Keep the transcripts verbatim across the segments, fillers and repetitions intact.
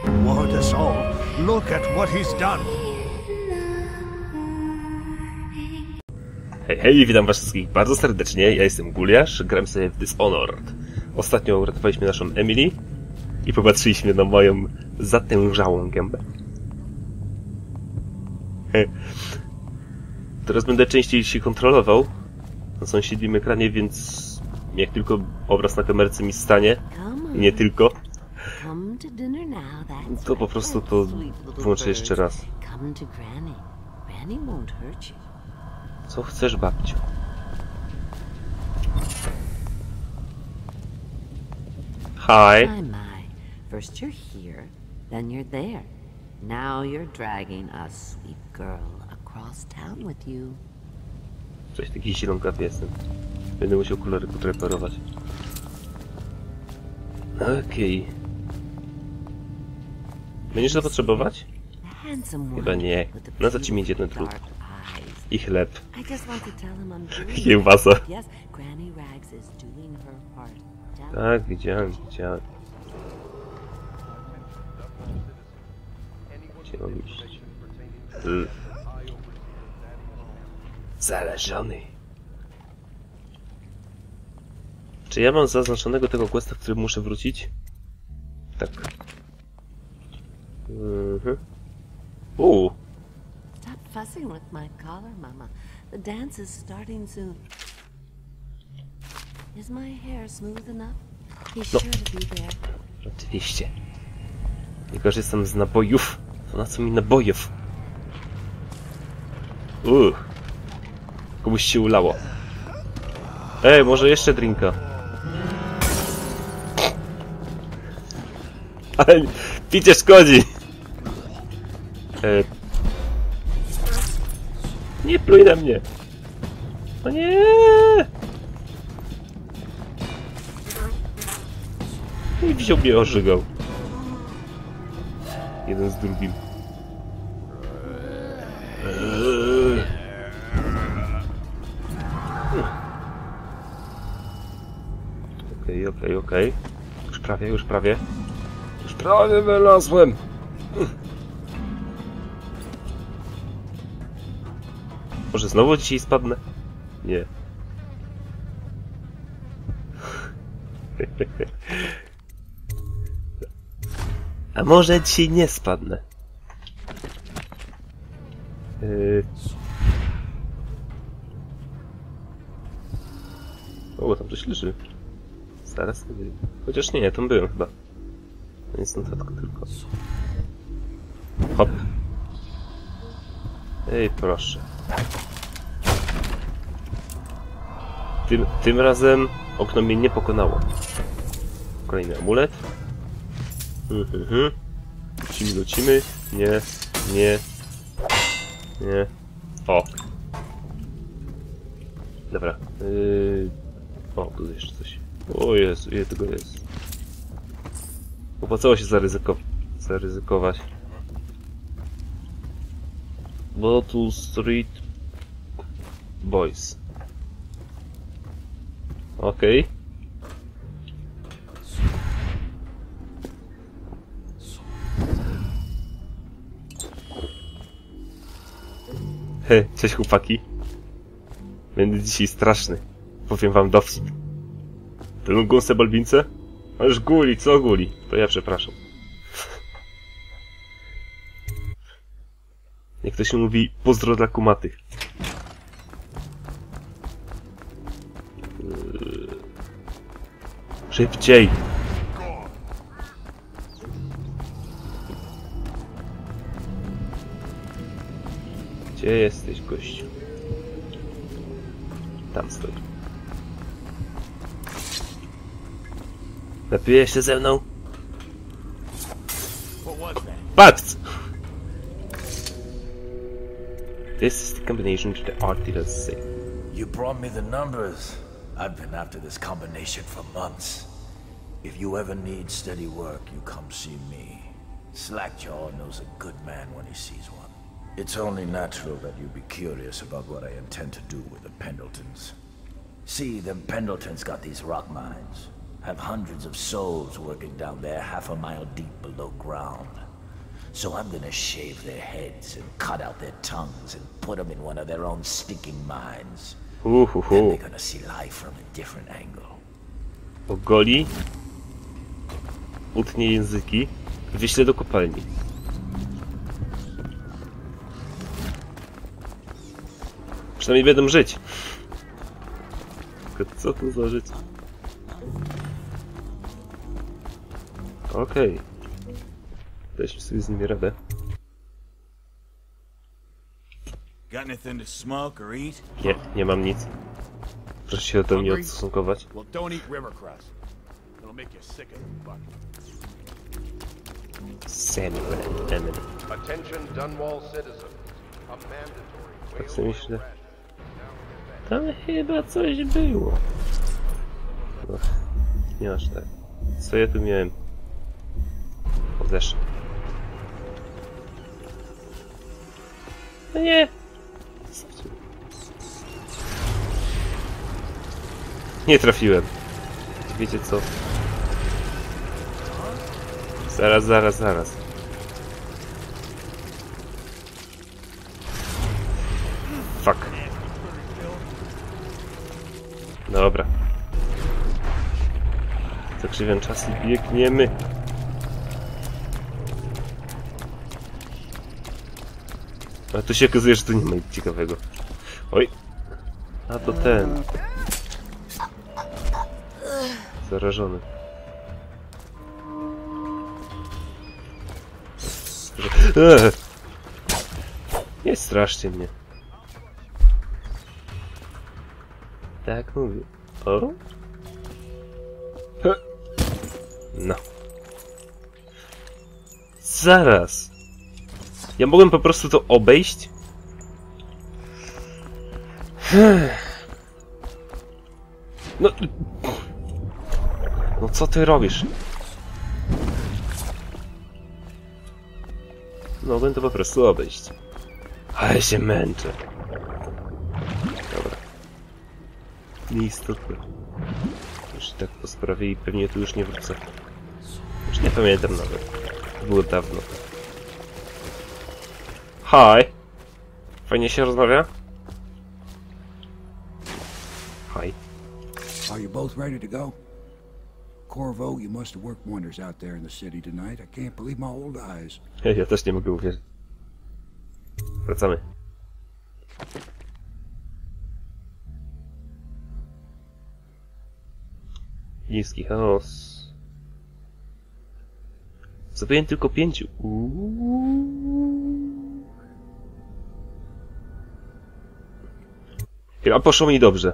Ward us all. Look at what he's done. Hej, hej, witam was wszystkich bardzo serdecznie, ja jestem Guliasz, gram sobie w Dishonored. Ostatnio uratowaliśmy naszą Emily i popatrzyliśmy na moją zatężałą gębę. Teraz będę częściej się kontrolował na sąsiednim ekranie, więc jak tylko obraz na kamerce mi stanie, i nie tylko, to po prostu to włączę jeszcze raz. Co chcesz, babciu? Hi. My, my. First you're here, then you're there. Now you're dragging a sweet girl across town with you. Coś taki zielonkawy jestem. Będę musiał kolory podreperować. Okej. Okay. Będziesz to potrzebować? Chyba nie. Na co ci mieć jeden drut? I chleb. I kiełbasa. Tak, widziałem, widziałem. Gdzie mam iść? L. Zależony. Czy ja mam zaznaczonego tego questa, w którym muszę wrócić? Tak. Mhm. Uuu. Fussing with my collar, Mama. The dance is starting soon. Is my hair smooth enough? He's No. sure to be there. Oczywiście. Nie korzystam z nabojów. To na co mi nabojów? Uuu. Komuś się ulało. Ej, może jeszcze drinka. Ale picie szkodzi. E... Nie pluj na mnie! O nie! I wziął mnie, ożygał. Jeden z drugim. Okej, okej, okej. Już prawie, już prawie. Już prawie wylazłem! Może znowu dzisiaj spadnę? Nie. A może dzisiaj nie spadnę? Yy... O, tam coś leży. Zaraz. Chociaż nie, tam byłem chyba. To jest notatka tylko. Hop. Ej, proszę. Tym, tym razem okno mnie nie pokonało. Kolejny amulet. Mhm, mhm. Lecimy, lecimy. Nie, nie, nie. O. Dobra. Yy... O, tu jeszcze coś. O Jezu, ile tego jest. Opłacało się zaryzyko... zaryzykować. Bottle Street Boys. Okej. Okay. He, cześć chłopaki. Będę dzisiaj straszny. Powiem wam dowcip. Ten gąsę balbince? Ależ guli, co guli? To ja przepraszam. Jak to się mówi, pozdro dla kumatych. Szybciej! Gdzie jesteś, gościu? Tam stoi. Napijesz się ze mną? Patrz! This is the combination to the art dealer's say. You brought me the numbers. I've been after this combination for months. If you ever need steady work, you come see me. Slackjaw knows a good man when he sees one. It's only natural that you be curious about what I intend to do with the Pendletons. See, them Pendletons got these rock mines. Have hundreds of souls working down there half a mile deep below ground. So I'm gonna shave their heads and cut out their tongues and put them in one of their own stinking mines. Then Uhuhu. they're gonna see life from a different angle. Ogoli. Utnie języki. Wyślę do kopalni. Przynajmniej będą żyć. Tylko co tu za życie? Okej. Okay. Daliśmy sobie z nimi radę. Got anything to smoke or eat? Nie, nie mam nic. Proszę się do mnie odstosunkować. Well, don't eat river cress. It'll make you sick of the fuck. Samuel and Emily. Attention Dunwall citizens. A mandatory Tak sobie myślę. Tam chyba coś było. No, nie aż tak. Co ja tu miałem? Odeszłem. No nie! Nie trafiłem. Wiecie co? Zaraz, zaraz, zaraz. Fuck. Dobra. Zakrzywiam czas i biegniemy. A tu się okazuje, że tu nie ma nic ciekawego. Oj. A to ten. Zarażony. Eee. Nie straszcie mnie. Tak mówię. O? He. No. Zaraz. Ja mogłem po prostu to obejść? No... No co ty robisz? Mogłem to po prostu obejść. Ale się męczę. Dobra. Nieistotne. Już tak po sprawie i pewnie tu już nie wrócę. Już nie pamiętam nawet. To było dawno. Hi! Fajnie się rozmawia? Hi. Are you both ready to go? Corvo, you must have worked wonders out there in the city tonight. I can't believe my old eyes. Ja też nie mogę uwierzyć. Wracamy. Niski chaos. Zabiję tylko pięciu. Uuu. Chyba poszło mi dobrze.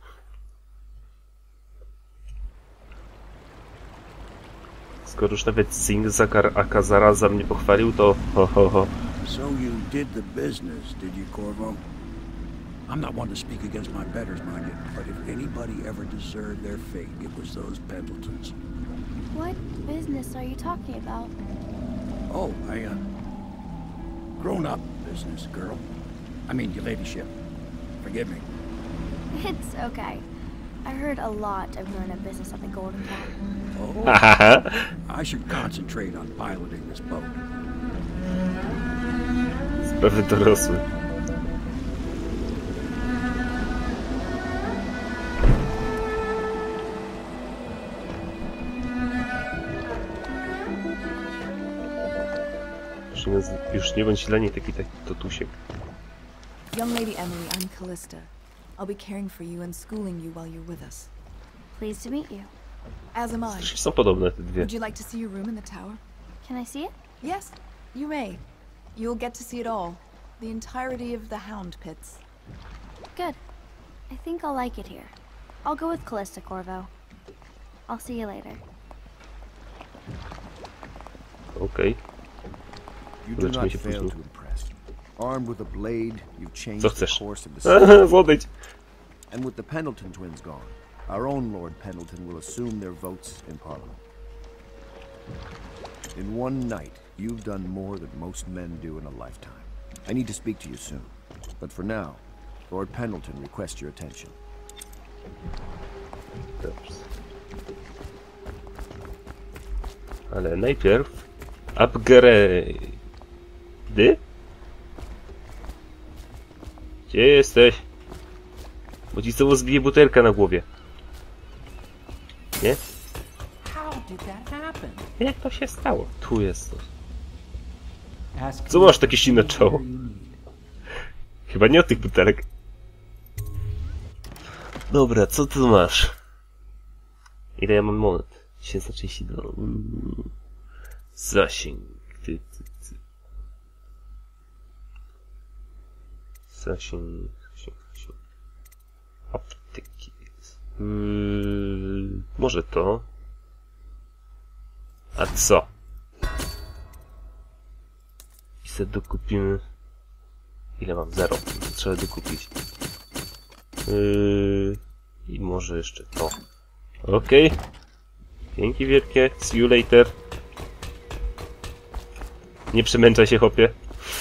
Skoro już nawet Singh Zakar Akazara za mnie pochwalił, to ho ho ho. So you did the business, did you, Corvo? I'm not one to speak against my betters, mind you, but if anybody ever deserved their fate, it was those Pendletons. What business are you talking about? Oh, I, uh... grown-up business, girl. I mean, your ladyship. Forgive me. It's okay. I heard a lot of running a business at the Golden Cat. Oh, I should concentrate on piloting this boat. Sprawy dorosłe. Już nie bądź dla niej taki taki totusiek. Young Lady Emily, I'm Callista. I'll be caring for you and schooling you while you're with us. Pleased to meet you. As am I. Są podobne te dwie. Would you like to see your room in the tower? Can I see it? Yes, you may. You'll get to see it all. The entirety of the Hound Pits. Good. I think I'll like it here. I'll go with Callista, Corvo. I'll see you later. Okay. You do not fail to impress. Armed with a blade, you've changed Co the chcesz? course of the city. Odejdź. And with the Pendleton twins gone, our own Lord Pendleton will assume their votes in Parliament. In one night, you've done more than most men do in a lifetime. I need to speak to you soon. But for now, Lord Pendleton requests your attention. Dobrze. Ale najpierw Upgrade. Gdzie jesteś? Bo ci znowu zbije butelka na głowie. Nie? Jak to się stało? Tu jest to. Co masz takie silne czoło? Chyba nie od tych butelek. Dobra, co ty masz? Ile ja mam monet? tysiąc trzydzieści dwa. Zasięg. Ty, ty, ty. Zasięg. Zasięg, zasięg. Apteki. Yy, może to. A co? I sobie dokupimy. Ile mam? Zero. Trzeba dokupić. Yy, I może jeszcze to. Okej. Okay. Dzięki wielkie. See you later. Nie przemęczaj się, chłopie.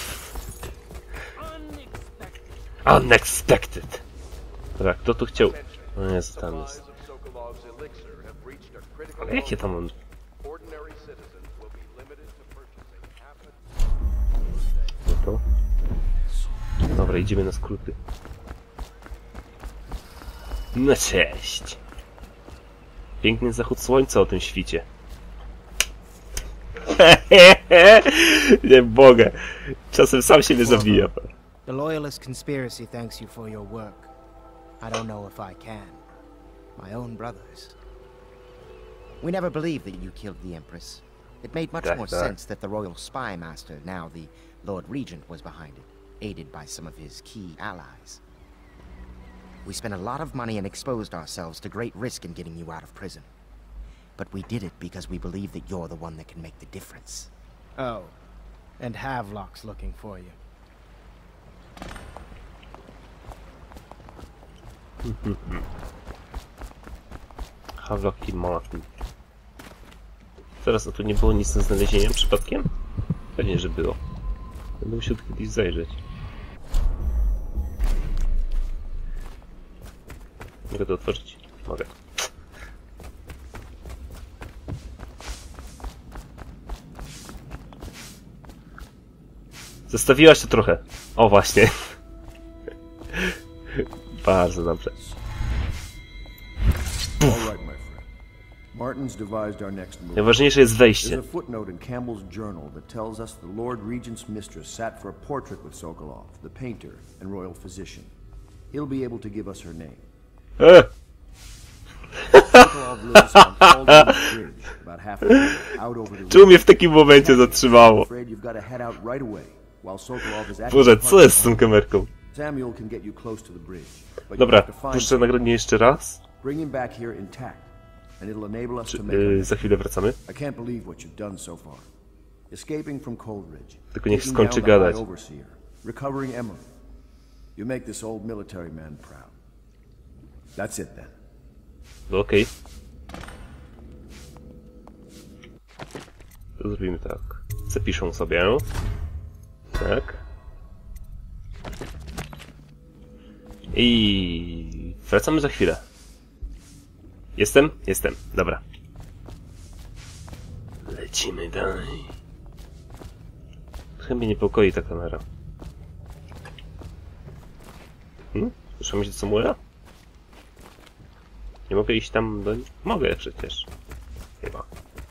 Unexpected. Dobra, kto tu chciał? No jest, tam jest. Ale jakie tam mam? No to? Dobra, idziemy na skróty. No cześć. Piękny zachód słońca o tym świcie. Nie mogę. Czasem sam siebie zabijam. The Loyalist conspiracy thanks you for your work. I don't know if I can. My own brothers. We never believed that you killed the Empress. It made much more sense that the Royal Spy Master, now the Lord Regent, was behind it, aided by some of his key allies. We spent a lot of money and exposed ourselves to great risk in getting you out of prison. But we did it because we believe that you're the one that can make the difference. Oh, and Havelock's looking for you. Havelock i Martin. Teraz to tu nie było nic do znalezienia przypadkiem? Pewnie, że było. Będę musiał kiedyś zajrzeć. Mogę to otworzyć? Mogę. Zostawiłaś to trochę. O, właśnie. Bardzo dobrze. Najważniejsze jest wejście. There's a footnote in Campbell's journal that tells us the Lord Regent's mistress sat for a portrait with Sokolov, the painter and royal physician. He'll be able to give us her name. Eh. Czemu mnie w takim momencie zatrzymało? Boże, co jest z tą kamerką? Dobra, puszczę nagranie jeszcze raz. Czy, yy, za chwilę wracamy. Tylko niech skończy gadać. Okej. Okay. To zrobimy tak. Zapiszą sobie. Tak. I wracamy za chwilę. Jestem? Jestem. Dobra. Lecimy dalej. Chyba mnie niepokoi ta kamera. Hmm? Słyszałem się co mura? Nie mogę iść tam do... Mogę przecież. Chyba.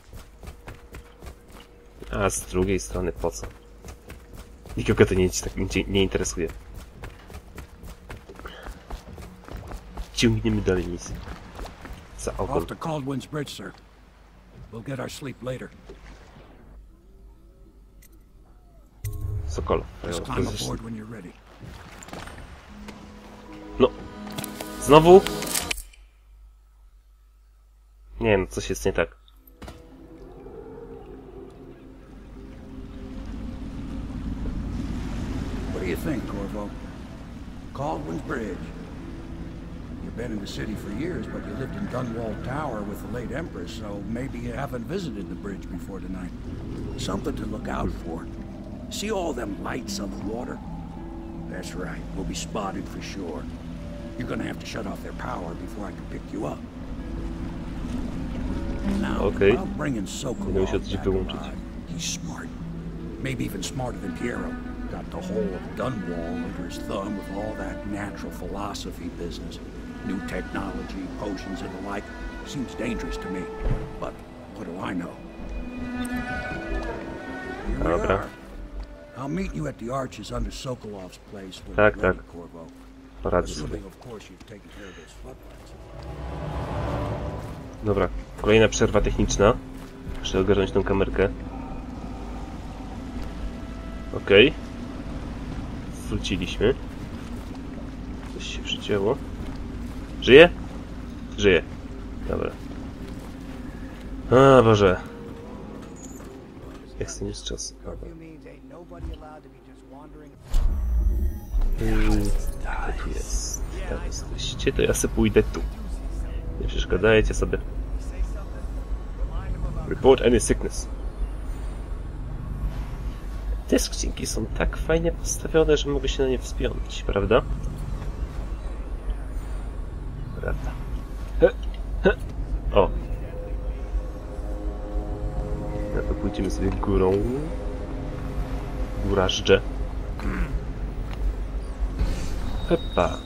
A z drugiej strony po co? Nikogo to nie, tak, nie, nie interesuje. Ciągniemy dalej misję. Za ogon. Off to Caldwin's Bridge, sir. We'll get our sleep later. Sokol. Just climb aboard when you're ready. No. Znowu? Nie no, coś jest nie tak. What do you think, Corvo? Caldwin's Bridge. You've been in the city for years, but you lived in Dunwall Tower with the late Empress, so maybe you haven't visited the bridge before tonight. Something to look out for. See all them lights on the water? That's right, we'll be spotted for sure. You're gonna have to shut off their power before I can pick you up. Now, Okay. while bringing Sokolov back alive, He's smart. Maybe even smarter than Piero. Got the whole of Dunwall under his thumb with all that natural philosophy business. New technology, potions and the like. Seems dangerous to me. But what do I know? Here we Dobra. are. I'll meet you at the arches under Sokolov's place when Tak, you're tak. ready, Corvo. Poradzę sobie. Assuming, of course, you've taken care of those floodlights. Dobra, kolejna przerwa techniczna. Muszę ogarnąć tą kamerkę. Okej. Okay. Wróciliśmy. Coś się przycięło. Żyje? Żyje. Dobra. A Boże. Jak z tym jest czas? Dobra. Hmm, to tu jest. Tam jesteście, to ja sobie pójdę tu. Nie przeszkadzajcie sobie. Report any sickness. Te skrzynki są tak fajnie postawione, że mogę się na nie wspiąć, prawda? Prawda. He, he. O! No to pójdziemy sobie górą. Górażdżę. Hepa.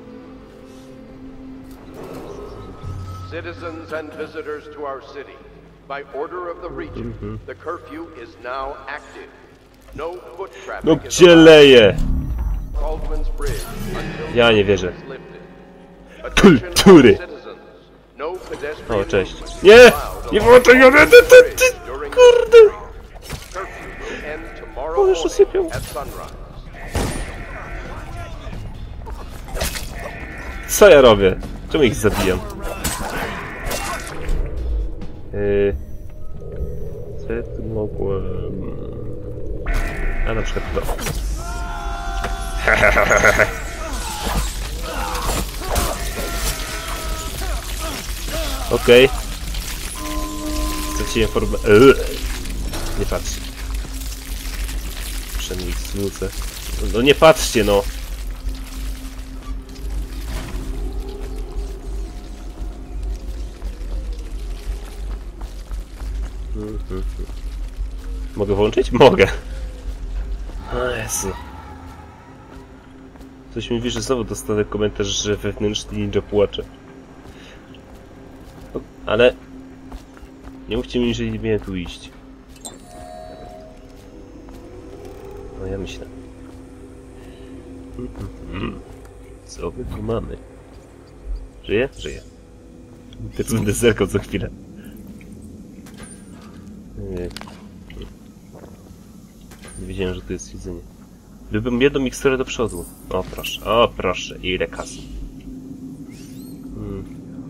Citizens and visitors to our city, by order of the region, Mm-hmm. the curfew is now active. No foot traffic No is gdzie allowed. leje? Baldwin's Bridge until Ja nie wierzę. is lifted. Attention all Kultury! citizens. No pedestrian O, cześć. movement Nie! is allowed Nie along włączaj Baldwin's rady, ty, Bridge ty, during kurde! this period. Curfew will end tomorrow O, jeszcze sypią. morning at sunrise. Co ja robię? Czemu ich zabijam? Yy... Co ja tu mogłem... A na przykład to. Okej. Okay. Straciłem formę... Eee. Nie patrzcie. Przynajmniej ich zwrócę. No nie patrzcie, no! Mogę włączyć? Mogę. O Jezu. Coś mi mówi, że znowu dostanę komentarz, że wewnętrzny ninja płacze. Ale... Nie mówcie mi, że nie miałem tu iść. No ja myślę. Co my tu mamy? Żyje? Żyje. Też będę zerkał co chwilę. Nie. Nie wiedziałem, że to jest jedzenie. Lubię jedną miksturę do przodu. O proszę, o proszę, ile kasy. Hmm.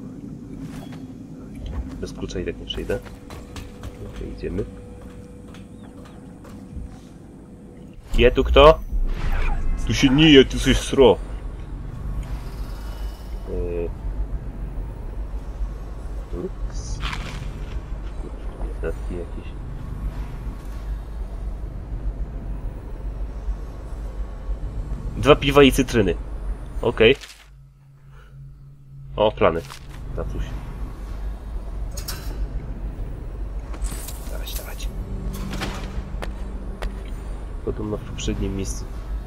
Bez klucza i tak nie przejdę. Ok, idziemy. Je tu kto? Tu się nie je, tu coś sro. Yy. Ups. Dodatki jakieś. Dwa piwa i cytryny. Okej. Okay. O, plany. Na coś. Dawać, dawać. Podobno w poprzednim miejscu.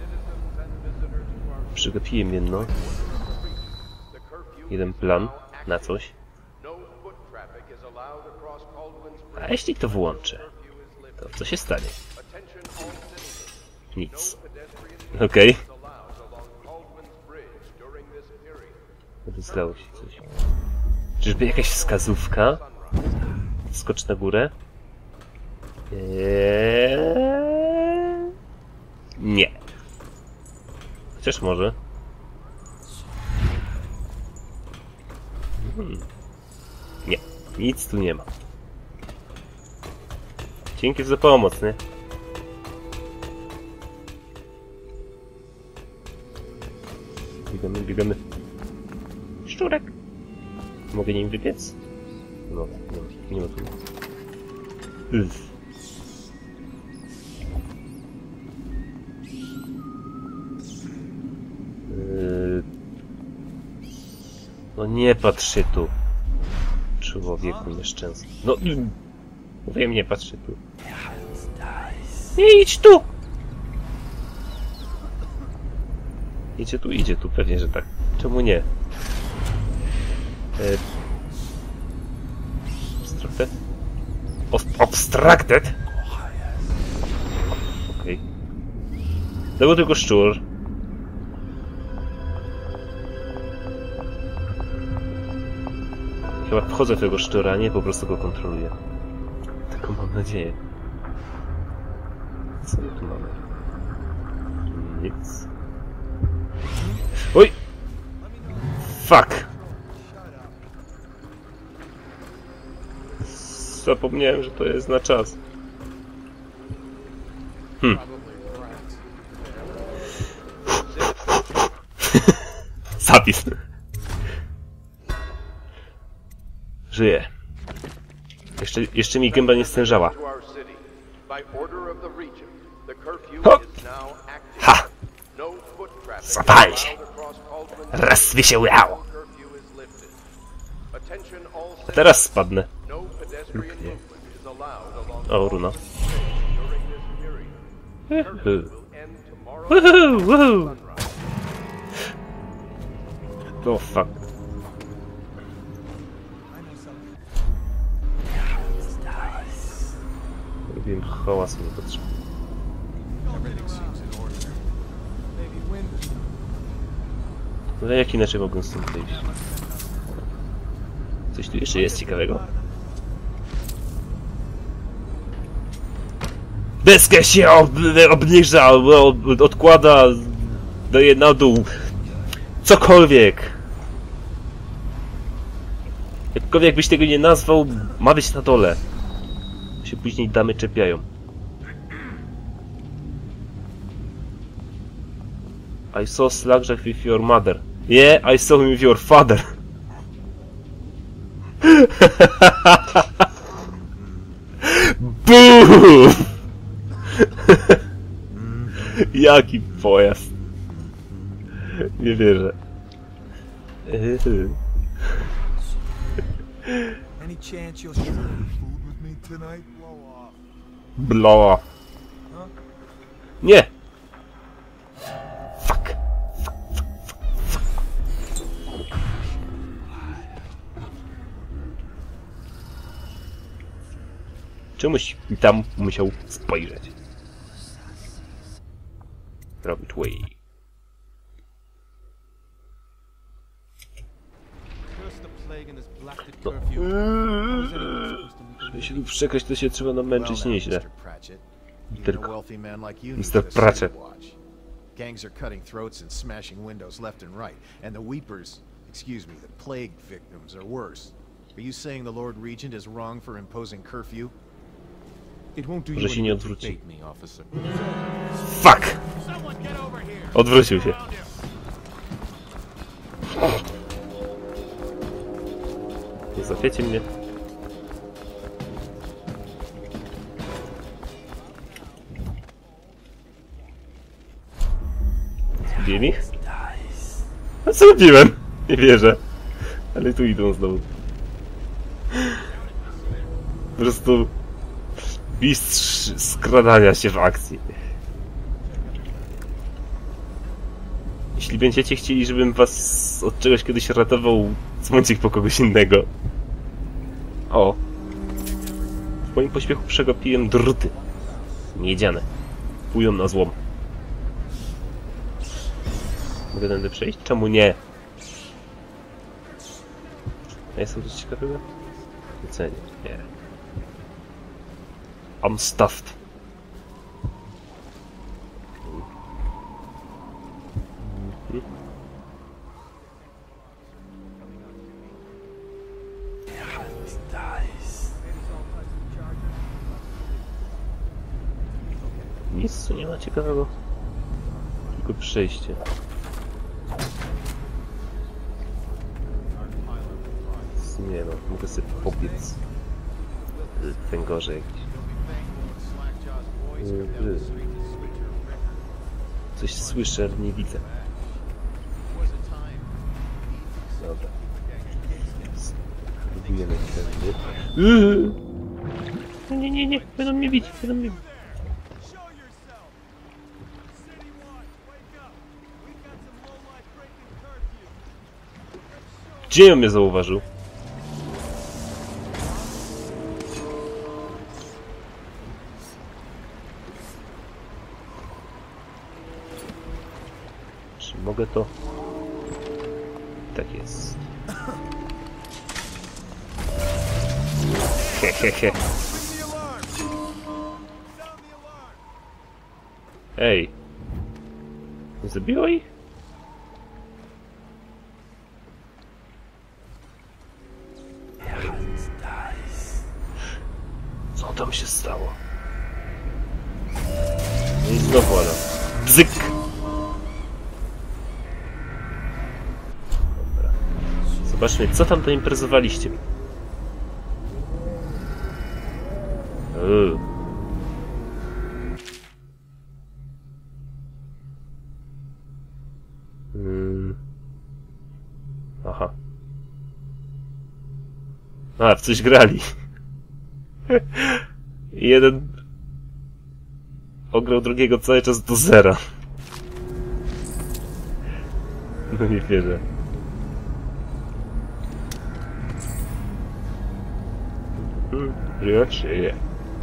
Przegapiłem jedno. Jeden plan na coś. A jeśli to włączę, to co się stanie? Nic. Okej. Okay. Wyslało się coś. Czyżby jakaś wskazówka? Skocz na górę? Eee... Nie. Chociaż może. Hmm. Nie. Nic tu nie ma. Dzięki za pomoc, nie? Biegamy, biegamy. Szczurek! Mogę nim wybiec? No, nie, nie ma tu. Uff. Yy... No nie patrz się tu. Człowieku nieszczęsny. No, mówię, nie patrz się tu. Nie idź tu! Idzie tu, idzie tu, pewnie, że tak. Czemu nie? E... Obstructed? Obstructed? Okej. Okay. To był tylko szczur. Chyba wchodzę w tego szczura, nie po prostu go kontroluję. Tylko mam nadzieję. Co my tu mamy? Nic. Oj! Fuck! Zapomniałem, że to jest na czas. Hmm. Zapis. Żyję. Jeszcze, jeszcze mi gęba nie stężała. Hop! Ha! Zapal się! Rozwisiało! A teraz spadnę. Lub nie. O, runa. Woohoo! Oh fuck. Robiłem hałas niepotrzebny. Ale jak inaczej mogłem stąd wyjść? Coś tu jeszcze jest ciekawego? Deskę się ob obniża, ob odkłada, daje na dół. Cokolwiek! Jakkolwiek byś tego nie nazwał, ma być na dole. Się później damy czepiają. I saw Slackjack with your mother. Yeah, I saw him with your father. Boom! Jaki pojazd. Nie wierzę. Any chance you'll share food with me tonight? Blow off. Nie! Fuck. Czemuś tam musiał spojrzeć. Robić way. No. Żeby się tu przekraść, to się trzeba namęczyć nieźle. Tylko mister Pratchett. Gangs are cutting throats and smashing windows left and right, and the weepers, excuse me, the plague victims are worse. Are you saying the Lord Regent is wrong for imposing curfew? It won't do Może się nie odwróci. me, officer. Fuck! Odwrócił się. Nie zapiecie mnie. Zgubiłem ich? A co robiłem? Nie wierzę. Ale tu idą znowu. Po prostu mistrz skradania się w akcji. Jeśli będziecie chcieli, żebym was od czegoś kiedyś ratował, dzwońcie po kogoś innego. O. W moim pośpiechu przegapiłem druty. Miedziane. Póją na złom. Mogę tędy przejść? Czemu nie? A jestem coś ciekawego? Wycenię. Nie. I'm stuffed. Nic tu nie ma ciekawego. Tylko przejście. Nie no, mogę sobie pobiec. Węgorze jakiś. Coś słyszę, ale nie widzę. Dobra. Próbujemy tędy. Nie, nie, nie, nie, będą mnie bić, będą mnie bić. Gdzie on mnie zauważył? Czy mogę to? Tak jest. Hehehe. Ej. Zabiło ich? Co tam się stało? No i znowu ona. Bzyk! Dobra. Zobaczmy, co tam to imprezowaliście. Uuu. Hmm. Aha. A, w coś grali. Jeden ograł drugiego cały czas do zera. No nie wierzę. Hmm, ja się je.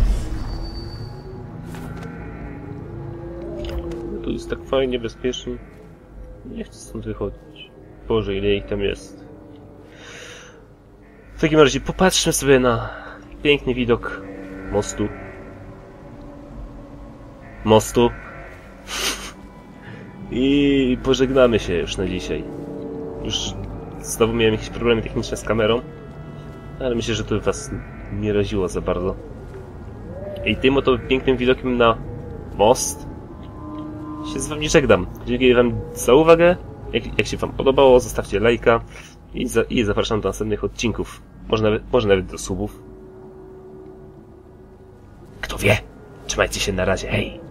No tu jest tak fajnie, bezpiecznie. Nie chcę stąd wychodzić. Boże, ile ich tam jest. W takim razie popatrzmy sobie na piękny widok mostu. Mostu. I pożegnamy się już na dzisiaj. Już znowu miałem jakieś problemy techniczne z kamerą, ale myślę, że to was nie raziło za bardzo. I tym oto pięknym widokiem na most się z wami żegnam. Dziękuję wam za uwagę. Jak, jak się wam podobało, zostawcie lajka i, za, i zapraszam do następnych odcinków. Może nawet, może nawet do subów. Kto wie? Trzymajcie się, na razie, hej!